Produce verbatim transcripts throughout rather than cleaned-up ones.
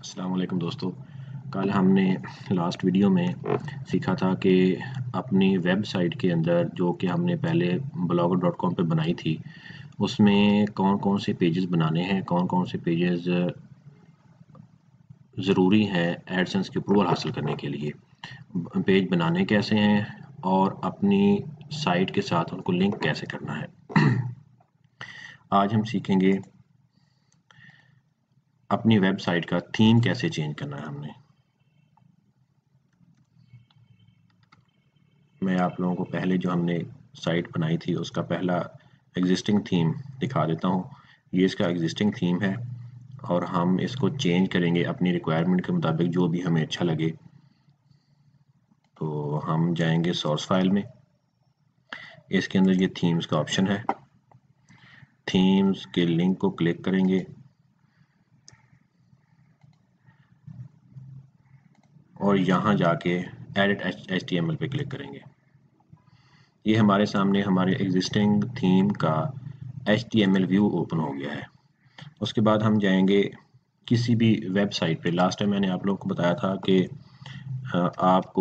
अस्सलाम वालेकुम दोस्तों। कल हमने लास्ट वीडियो में सीखा था कि अपनी वेबसाइट के अंदर जो कि हमने पहले ब्लॉगर डॉट कॉम पे बनाई थी, उसमें कौन-कौन से पेजेस बनाने हैं, कौन-कौन से पेजेस ज़रूरी हैं एडसेंस की अप्रूवल हासिल करने के लिए। ब पेज बनाने कैसे हैं और अपनी साइट के साथ उनको लिंक कैसे करना है। आज हम सीखेंगे अपनी वेबसाइट का थीम कैसे चेंज करना है हमने। मैं आप लोगों को पहले जो हमने साइट बनाई थी उसका पहला एग्जिस्टिंग थीम दिखा देता हूँ। ये इसका एग्जिस्टिंग थीम है और हम इसको चेंज करेंगे अपनी रिक्वायरमेंट के मुताबिक, जो भी हमें अच्छा लगे। तो हम जाएंगे सोर्स फाइल में, इसके अंदर ये थीम्स का ऑप्शन है। थीम्स के लिंक को क्लिक करेंगे और यहाँ जाके edit H T M L पे क्लिक करेंगे। ये हमारे सामने हमारे एग्जिस्टिंग थीम का H T M L view open हो गया है। उसके बाद हम जाएंगे किसी भी वेबसाइट पे। लास्ट टाइम मैंने आप लोगों को बताया था कि आपको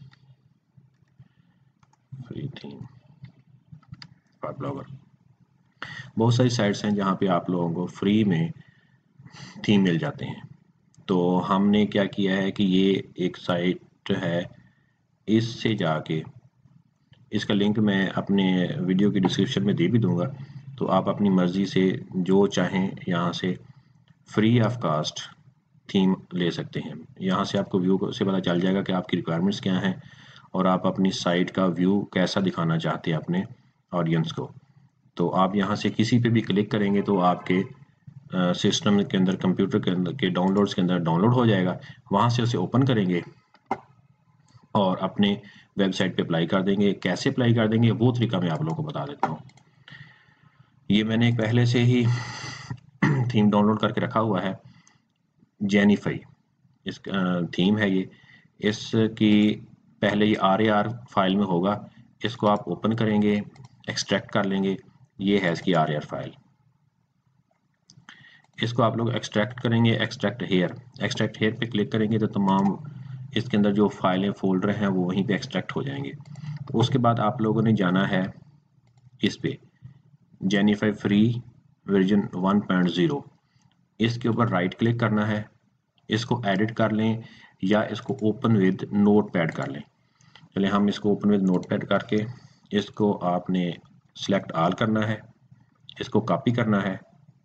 फ्री थीम फॉर ब्लॉगर, बहुत सारी साइट्स हैं जहाँ पे आप लोगों को फ्री में थीम मिल जाते हैं। तो हमने क्या किया है कि ये एक साइट है, इससे जाके इसका लिंक मैं अपने वीडियो की डिस्क्रिप्शन में दे भी दूंगा। तो आप अपनी मर्ज़ी से जो चाहें यहाँ से फ्री ऑफ कास्ट थीम ले सकते हैं। यहाँ से आपको व्यू से पता चल जाएगा कि आपकी रिक्वायरमेंट्स क्या हैं और आप अपनी साइट का व्यू कैसा दिखाना चाहते हैं अपने ऑडियंस को। तो आप यहाँ से किसी पे भी क्लिक करेंगे तो आपके सिस्टम के अंदर, कंप्यूटर के अंदर के डाउनलोड्स के अंदर डाउनलोड हो जाएगा। वहाँ से उसे ओपन करेंगे और अपने वेबसाइट पे अप्लाई कर देंगे। कैसे अप्लाई कर देंगे वो तरीका मैं आप लोगों को बता देता हूँ। ये मैंने पहले से ही थीम डाउनलोड करके रखा हुआ है, जेनिफाई इस थीम है ये। इसकी पहले ये आर ए आर फाइल में होगा, इसको आप ओपन करेंगे, एक्सट्रैक्ट कर लेंगे। ये है इसकी आर ए आर फाइल, इसको आप लोग एक्सट्रैक्ट करेंगे। एक्सट्रैक्ट हेयर एक्सट्रैक्ट हेयर पे क्लिक करेंगे तो तमाम इसके अंदर जो फाइलें फोल्डर हैं वो वहीं पे एक्सट्रैक्ट हो जाएंगे। तो उसके बाद आप लोगों ने जाना है इस पे Genify free version one point zero, इसके ऊपर राइट क्लिक करना है, इसको एडिट कर लें या इसको ओपन विद नोट पैड कर लें। चलिए हम इसको ओपन विद नोट पैड करके इसको आपने सिलेक्ट ऑल करना है, इसको कॉपी करना है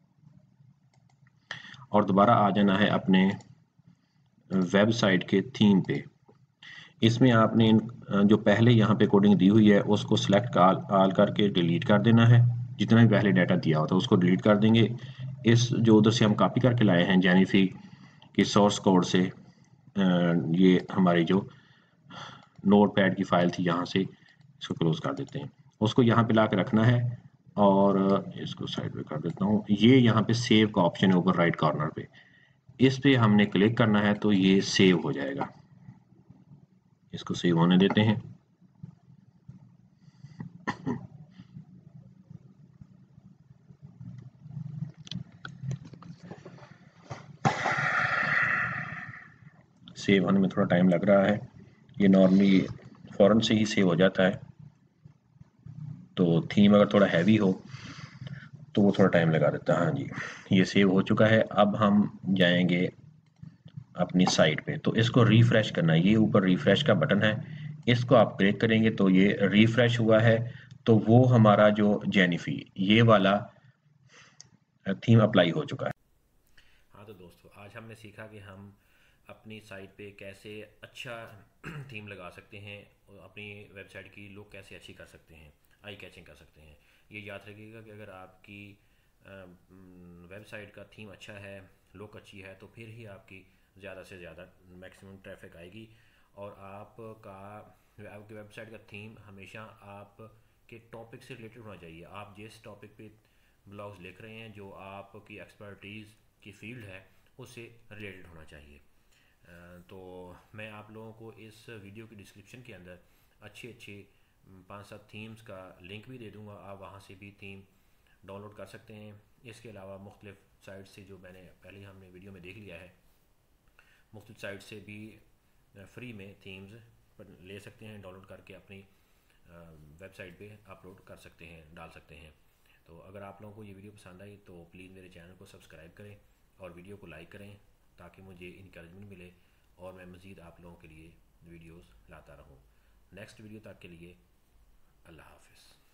और दोबारा आ जाना है अपने वेबसाइट के थीम पे। इसमें आपने जो पहले यहाँ पे कोडिंग दी हुई है उसको सिलेक्ट ऑल ऑल करके डिलीट कर देना है। जितना भी पहले डाटा दिया होता है उसको डिलीट कर देंगे। इस जो उधर से हम कॉपी करके लाए हैं जेनिफी की सोर्स कोड से, ये हमारी जो नोट पैड की फाइल थी, यहाँ से इसको क्लोज कर देते हैं। उसको यहाँ पे ला के रखना है और इसको साइड पे कर देता हूँ। ये यहाँ पे सेव का ऑप्शन है ऊपर राइट कॉर्नर पे, इस पे हमने क्लिक करना है तो ये सेव हो जाएगा। इसको सेव होने देते हैं। सेव होने में थोड़ा टाइम लग रहा है, ये नॉर्मली फ़ौरन से ही सेव हो जाता है। तो थीम अगर थोड़ा हैवी हो तो वो थोड़ा टाइम लगा देता है। हाँ जी, ये सेव हो चुका है। अब हम जाएंगे अपनी साइट पे, तो इसको रिफ्रेश करना है। ये ऊपर रिफ्रेश का बटन है, इसको आप क्लिक करेंगे तो ये रिफ्रेश हुआ है। तो वो हमारा जो जेनिफी ये वाला थीम अप्लाई हो चुका है। हाँ तो दोस्तों, आज हमने सीखा कि हम अपनी साइट पे कैसे अच्छा थीम लगा सकते हैं और अपनी वेबसाइट की लुक कैसे अच्छी कर सकते हैं, आई कैचिंग कर सकते हैं। ये याद रखिएगा कि अगर आपकी वेबसाइट का थीम अच्छा है, लुक अच्छी है, तो फिर ही आपकी ज़्यादा से ज़्यादा मैक्सिमम ट्रैफिक आएगी। और आपका आपकी वेबसाइट का थीम हमेशा आपके टॉपिक से रिलेटेड होना चाहिए। आप जिस टॉपिक पे ब्लॉग्स लिख रहे हैं, जो आपकी एक्सपर्टीज़ की फील्ड है, उससे रिलेटेड होना चाहिए। तो मैं आप लोगों को इस वीडियो की डिस्क्रिप्शन के अंदर अच्छे अच्छे पांच सात थीम्स का लिंक भी दे दूंगा, आप वहां से भी थीम डाउनलोड कर सकते हैं। इसके अलावा मुख्तलिफ साइट से जो मैंने पहले हमने वीडियो में देख लिया है, मुख्तलिफ साइट से भी फ्री में थीम्स ले सकते हैं, डाउनलोड करके अपनी वेबसाइट पे अपलोड कर सकते हैं, डाल सकते हैं। तो अगर आप लोगों को ये वीडियो पसंद आई तो प्लीज़ मेरे चैनल को सब्सक्राइब करें और वीडियो को लाइक करें ताकि मुझे इनकरेजमेंट मिले और मैं मज़ीद आप लोगों के लिए वीडियोस लाता रहूं। नेक्स्ट वीडियो तक के लिए अल्लाह हाफ़िज़।